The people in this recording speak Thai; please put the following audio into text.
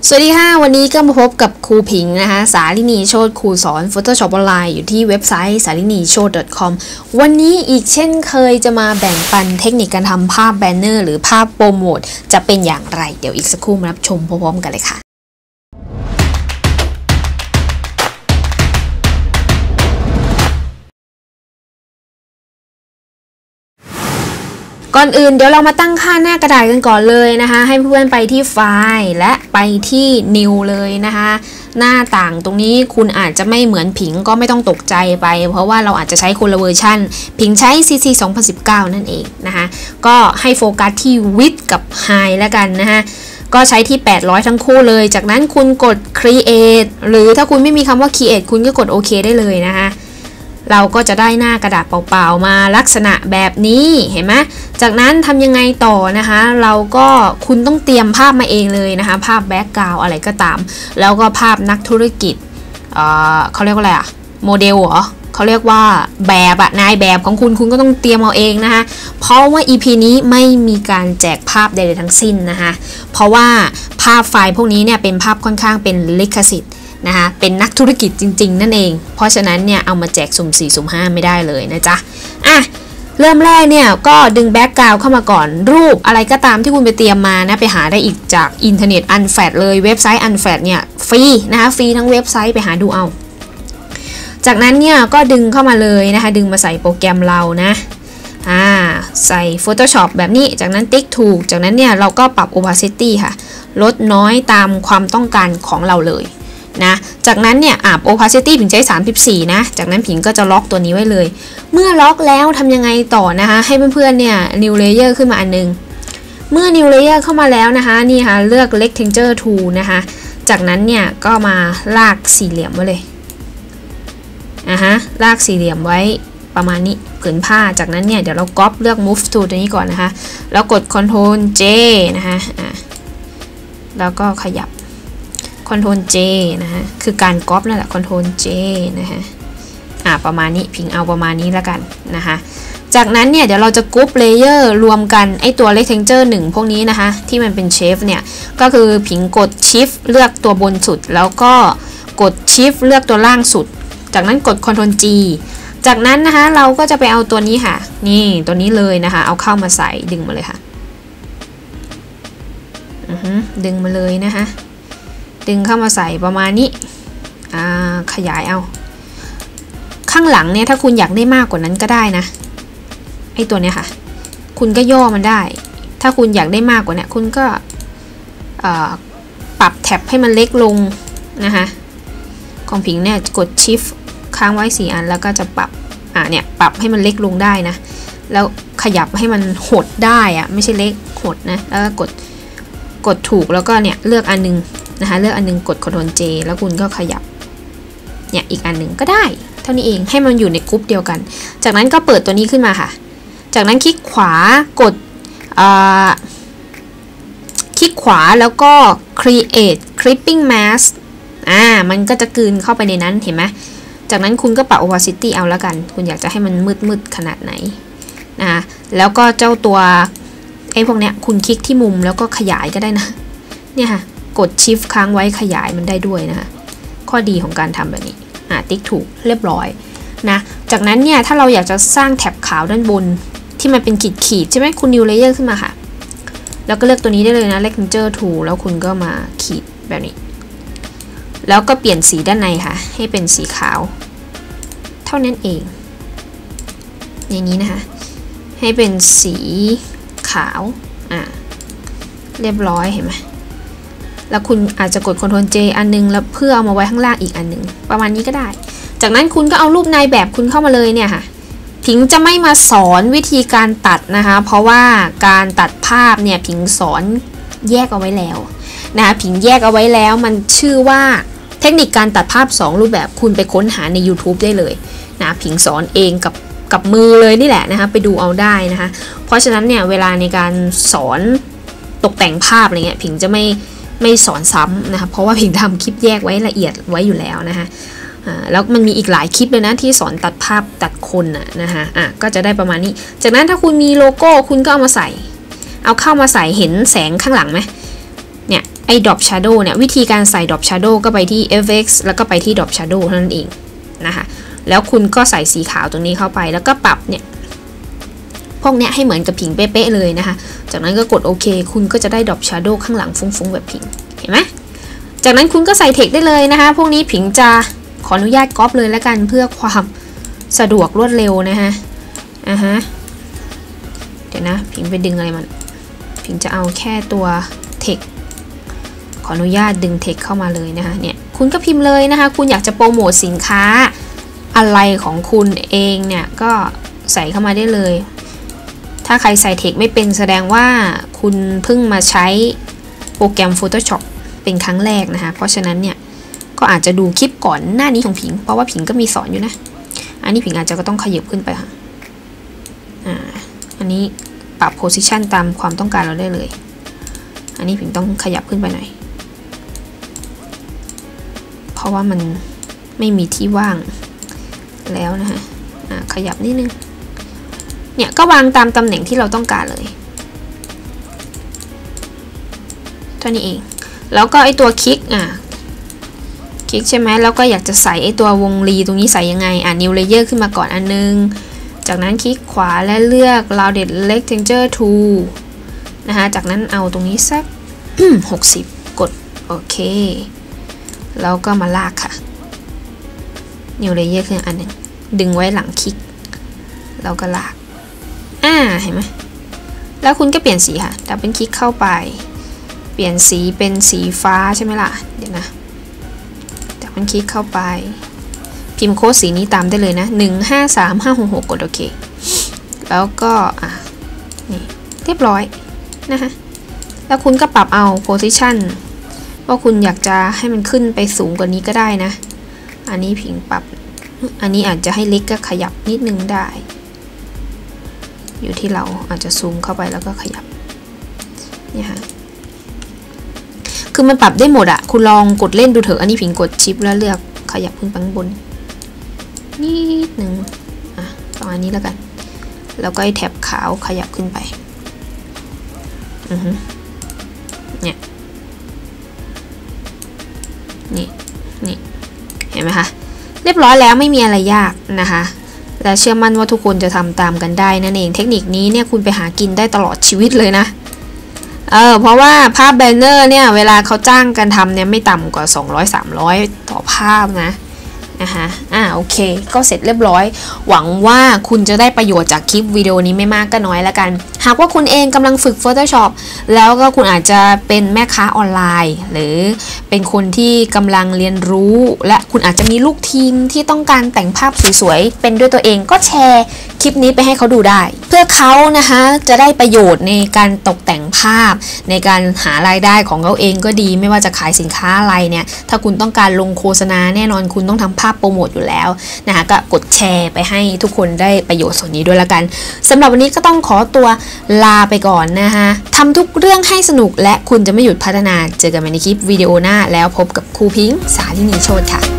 สวัสดีค่ะวันนี้ก็มาพบกับครูผิงนะคะสาลินีโชติครูสอน Photoshop ออนไลน์อยู่ที่เว็บไซต์ salinichot.com วันนี้อีกเช่นเคยจะมาแบ่งปันเทคนิคการทำภาพแบนเนอร์หรือภาพโปรโมทจะเป็นอย่างไรเดี๋ยวอีกสักครู่มารับชมพร้อมๆกันเลยค่ะก่อนอื่นเดี๋ยวเรามาตั้งค่าหน้ากระดาษกันก่อนเลยนะคะให้เพื่อนไปที่ไฟล์และไปที่ New เลยนะคะหน้าต่างตรงนี้คุณอาจจะไม่เหมือนผิงก็ไม่ต้องตกใจไปเพราะว่าเราอาจจะใช้คนละเวอร์ชันผิงใช้ CC 2019 นั่นเองนะคะก็ให้โฟกัสที่ Width กับ High แล้วกันนะคะก็ใช้ที่800ทั้งคู่เลยจากนั้นคุณกด Create หรือถ้าคุณไม่มีคำว่า Create คุณก็กดโอเคได้เลยนะคะเราก็จะได้หน้ากระดาษเปล่าๆมาลักษณะแบบนี้เห็นไหมจากนั้นทำยังไงต่อนะคะเราก็คุณต้องเตรียมภาพมาเองเลยนะคะภาพแบ็กกราวด์อะไรก็ตามแล้วก็ภาพนักธุรกิจเขาเรียกว่าอะไรอะโมเดลเหรอเขาเรียกว่าแบบนายแบบของคุณก็ต้องเตรียมเอาเองนะคะเพราะว่า EP นี้ไม่มีการแจกภาพใดๆทั้งสิ้นนะคะเพราะว่าภาพไฟล์พวกนี้เนี่ยเป็นภาพค่อนข้างเป็นลิขสิทธิ์นะคะเป็นนักธุรกิจจริงๆนั่นเองเพราะฉะนั้นเนี่ยเอามาแจกสุ่ม4สุ่ม5ไม่ได้เลยนะจ๊ะเริ่มแรกเนี่ยก็ดึงแบ็กกราวด์เข้ามาก่อนรูปอะไรก็ตามที่คุณไปเตรียมมานะไปหาได้อีกจากอินเทอร์เน็ตอันแฟดเลยเว็บไซต์อันแฟดเนี่ยฟรีนะคะฟรีทั้งเว็บไซต์ไปหาดูเอาจากนั้นเนี่ยก็ดึงเข้ามาเลยนะคะดึงมาใส่โปรแกรมเรานะใส่ Photoshop แบบนี้จากนั้นติ๊กถูกจากนั้นเนี่ยเราก็ปรับ opacity ค่ะลดน้อยตามความต้องการของเราเลยนะจากนั้นเนี่ยopacity ผิงใช้34นะจากนั้นผิงก็จะล็อกตัวนี้ไว้เลยเมื่อล็อกแล้วทำยังไงต่อนะคะให้เพื่อนๆเนี่ย new layer ขึ้นมาอันนึงเมื่อ new layer เข้ามาแล้วนะคะนี่ค่ะเลือก rectangle tool นะคะจากนั้นเนี่ยก็มาลากสี่เหลี่ยมไว้เลยลากสี่เหลี่ยมไว้ประมาณนี้ผืนผ้าจากนั้นเนี่ยเดี๋ยวเราก๊อปเลือก move tool ตัวนี้ก่อนนะคะแล้วกด Ctrl J นะคะแล้วก็ขยับCtrl J นะฮะคือการก๊อปนั่นแหละ Ctrl J นะฮะประมาณนี้ผิงเอาประมาณนี้แล้วกันนะคะจากนั้นเนี่ยเดี๋ยวเราจะกรุ๊ปเลเยอร์รวมกันไอตัว rectangle 1พวกนี้นะคะที่มันเป็นเชฟเนี่ยก็คือผิงกด Shift เลือกตัวบนสุดแล้วก็กด Shift เลือกตัวล่างสุดจากนั้นกด Ctrl G จากนั้นนะคะเราก็จะไปเอาตัวนี้ค่ะนี่ตัวนี้เลยนะคะเอาเข้ามาใส่ดึงมาเลยค่ะดึงมาเลยนะคะดึงเข้ามาใส่ประมาณนี้ขยายเอาข้างหลังเนี่ยถ้าคุณอยากได้มากกว่านั้นก็ได้นะไอตัวเนี้ยค่ะคุณก็ย่อมันได้ถ้าคุณอยากได้มากกว่านี้คุณก็ปรับแท็บให้มันเล็กลงนะคะของผิงเนี่ยกด Shift ค้างไว้4อันแล้วก็จะปรับเนี่ยปรับให้มันเล็กลงได้นะแล้วขยับให้มันหดได้ไม่ใช่เล็กหดนะแล้วก็กดถูกแล้วก็เนี่ยเลือกอันนึงนะคะเลือกอันนึงกด Ctrl J แล้วคุณก็ขยับเนี่ยอีกอันหนึ่งก็ได้เท่านี้เองให้มันอยู่ในกรุ๊ปเดียวกันจากนั้นก็เปิดตัวนี้ขึ้นมาค่ะจากนั้นคลิกขวากดคลิกขวาแล้วก็ create clipping mask มันก็จะกลืนเข้าไปในนั้นเห็นไหมจากนั้นคุณก็ปรับ opacity เอาแล้วกันคุณอยากจะให้มันมืดขนาดไหนนะคะแล้วก็เจ้าตัวไอ้พวกเนี้ยคุณคลิกที่มุมแล้วก็ขยายก็ได้นะเนี่ยค่ะกด Shift ค้างไว้ขยายมันได้ด้วยนะคะข้อดีของการทำแบบนี้ติ๊กถูกเรียบร้อยนะจากนั้นเนี่ยถ้าเราอยากจะสร้างแท็บขาวด้านบนที่มันเป็นขีดใช่ไหมคุณ New Layer ขึ้นมาค่ะแล้วก็เลือกตัวนี้ได้เลยนะ Rectangle Tool แล้วคุณก็มาขีดแบบนี้แล้วก็เปลี่ยนสีด้านในค่ะให้เป็นสีขาวเท่านั้นเองอย่างนี้นะคะให้เป็นสีขาวเรียบร้อยเห็นไหมแล้วคุณอาจจะกด Ctrl J อันนึงแล้วเพื่อเอามาไว้ข้างล่างอีกอันนึงประมาณนี้ก็ได้จากนั้นคุณก็เอารูปนายแบบคุณเข้ามาเลยเนี่ยค่ะผิงจะไม่มาสอนวิธีการตัดนะคะเพราะว่าการตัดภาพเนี่ยผิงสอนแยกเอาไว้แล้วนะคะผิงแยกเอาไว้แล้วมันชื่อว่าเทคนิคการตัดภาพ2รูปแบบคุณไปค้นหาใน YouTube ได้เลยนะผิงสอนเองกับมือเลยนี่แหละนะคะไปดูเอาได้นะคะเพราะฉะนั้นเนี่ยเวลาในการสอนตกแต่งภาพอะไรเงี้ยผิงจะไม่สอนซ้ำนะคะเพราะว่าผิงทำคลิปแยกไว้ละเอียดไว้อยู่แล้วนะคะแล้วมันมีอีกหลายคลิปเลยนะที่สอนตัดภาพตัดคนนะคะก็จะได้ประมาณนี้จากนั้นถ้าคุณมีโลโก้คุณก็เอามาใส่เอาเข้ามาใส่เห็นแสงข้างหลังไหมเนี่ยไอ้ Drop Shadow เนี่ยวิธีการใส่ Drop Shadow ก็ไปที่ FX แล้วก็ไปที่ Drop Shadow เท่านั้นเองนะคะแล้วคุณก็ใส่สีขาวตรงนี้เข้าไปแล้วก็ปรับเนี่ยพวกเนี้ยให้เหมือนกับผิงเป๊ะๆเลยนะคะจากนั้นก็กดโอเคคุณก็จะได้ Drop Shadow ข้างหลังฟุ้งๆแบบผิงเห็นไหมจากนั้นคุณก็ใส่เทคได้เลยนะคะพวกนี้ผิงจะขออนุญาตก๊อปเลยแล้วกันเพื่อความสะดวกรวดเร็วนะคะเดี๋ยวนะผิงไปดึงอะไรมันผิงจะเอาแค่ตัวเทคขออนุญาตดึงเทคเข้ามาเลยนะคะเนี่ยคุณก็พิมพ์เลยนะคะคุณอยากจะโปรโมทสินค้าอะไรของคุณเองเนี่ยก็ใส่เข้ามาได้เลยถ้าใครใส่เทคไม่เป็นแสดงว่าคุณเพิ่งมาใช้โปรแกรม Photoshop เป็นครั้งแรกนะคะเพราะฉะนั้นเนี่ยก็อาจจะดูคลิปก่อนหน้านี้ของผิงเพราะว่าผิงก็มีสอนอยู่นะอันนี้ผิงอาจจะก็ต้องขยับขึ้นไปค่ะอันนี้ปรับ position ตามความต้องการเราได้เลยอันนี้ผิงต้องขยับขึ้นไปหน่อยเพราะว่ามันไม่มีที่ว่างแล้วนะคะขยับนิดนึงเนี่ยก็วางตามตำแหน่งที่เราต้องการเลยเท่านี้เองแล้วก็ไอตัวคลิกคลิกใช่ไหมแล้วก็อยากจะใส่ไอตัววงรีตรงนี้ใส่ยังไงnew layer ขึ้นมาก่อนอันนึงจากนั้นคลิกขวาและเลือก rounded rectangle tool นะคะจากนั้นเอาตรงนี้สัก 60 กดโอเคแล้วก็มาลากค่ะ new layer ขึ้นอันนึงดึงไว้หลังคลิกแล้วก็ลากเห็นไหมแล้วคุณก็เปลี่ยนสีค่ะดับเบิลคลิกเข้าไปเปลี่ยนสีเป็นสีฟ้าใช่ไหมล่ะเดี๋ยวนะดับเบิลคลิกเข้าไปพิมพ์โค้ดสีนี้ตามได้เลยนะ153566กดโอเคแล้วก็นี่เรียบร้อยนะคะแล้วคุณก็ปรับเอา position ว่าคุณอยากจะให้มันขึ้นไปสูงกว่านี้ก็ได้นะอันนี้ผิงปรับอันนี้อาจจะให้เล็กก็ขยับนิดนึงได้อยู่ที่เราอาจจะซูมเข้าไปแล้วก็ขยับเนี่ยค่ะคือมันปรับได้หมดคุณลองกดเล่นดูเถอะอันนี้ผิงกดชิปแล้วเลือกขยับขึ้นไปข้างบนนิดนึงประมาณนี้แล้วกันแล้วก็ไอ้แถบขาวขยับขึ้นไปเนี่ยนี่เห็นไหมคะเรียบร้อยแล้วไม่มีอะไรยากนะคะและเชื่อมั่นว่าทุกคนจะทำตามกันได้นั่นเองเทคนิคนี้เนี่ยคุณไปหากินได้ตลอดชีวิตเลยนะเพราะว่าภาพแบนเนอร์เนี่ยเวลาเขาจ้างกันทำเนี่ยไม่ต่ำกว่า200-300ต่อภาพนะโอเคก็เสร็จเรียบร้อยหวังว่าคุณจะได้ประโยชน์จากคลิปวิดีโอนี้ไม่มากก็น้อยแล้วกันหากว่าคุณเองกำลังฝึก Photoshop แล้วก็คุณอาจจะเป็นแม่ค้าออนไลน์หรือเป็นคนที่กำลังเรียนรู้และคุณอาจจะมีลูกทีมที่ต้องการแต่งภาพสวยๆเป็นด้วยตัวเองก็แชร์คลิปนี้ไปให้เขาดูได้เพื่อเขานะคะจะได้ประโยชน์ในการตกแต่งภาพในการหารายได้ของเขาเองก็ดีไม่ว่าจะขายสินค้าอะไรเนี่ยถ้าคุณต้องการลงโฆษณาแน่นอนคุณต้องทำภาพโปรโมทอยู่แล้วนะคะก็กดแชร์ไปให้ทุกคนได้ประโยชน์ส่วนนี้ด้วยละกันสำหรับวันนี้ก็ต้องขอตัวลาไปก่อนนะคะทำทุกเรื่องให้สนุกและคุณจะไม่หยุดพัฒนาเจอกันใหม่ในคลิปวิดีโอหน้าแล้วพบกับครูพิงค์ สาลินีโชติค่ะ